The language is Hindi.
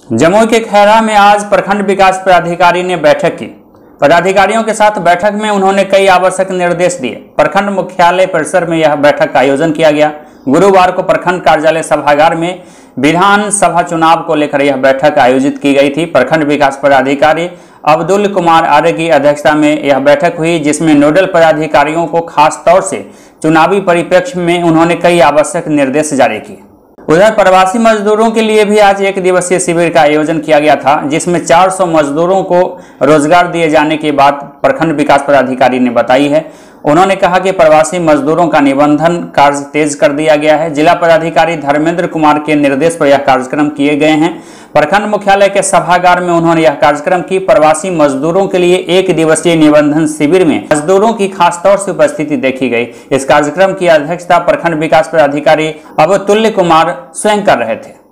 जमुई के खैरा में आज प्रखंड विकास पदाधिकारी ने बैठक की। पदाधिकारियों के साथ बैठक में उन्होंने कई आवश्यक निर्देश दिए। प्रखंड मुख्यालय परिसर में यह बैठक का आयोजन किया गया। गुरुवार को प्रखंड कार्यालय सभागार में विधानसभा चुनाव को लेकर यह बैठक आयोजित की गई थी। प्रखंड विकास पदाधिकारी अब्दुल कुमार आर्य की अध्यक्षता में यह बैठक हुई, जिसमें नोडल पदाधिकारियों को खास तौर से चुनावी परिप्रेक्ष्य में उन्होंने कई आवश्यक निर्देश जारी किए। उधर प्रवासी मजदूरों के लिए भी आज एक दिवसीय शिविर का आयोजन किया गया था, जिसमें 400 मजदूरों को रोजगार दिए जाने की बात प्रखंड विकास पदाधिकारी ने बताई है। उन्होंने कहा कि प्रवासी मजदूरों का निबंधन कार्य तेज कर दिया गया है। जिला पदाधिकारी धर्मेंद्र कुमार के निर्देश पर यह कार्यक्रम किए गए हैं। प्रखंड मुख्यालय के सभागार में उन्होंने यह कार्यक्रम की। प्रवासी मजदूरों के लिए एक दिवसीय निबंधन शिविर में मजदूरों की खास तौर से उपस्थिति देखी गई। इस कार्यक्रम की अध्यक्षता प्रखंड विकास पदाधिकारी अब्दुल कुमार स्वयं कर रहे थे।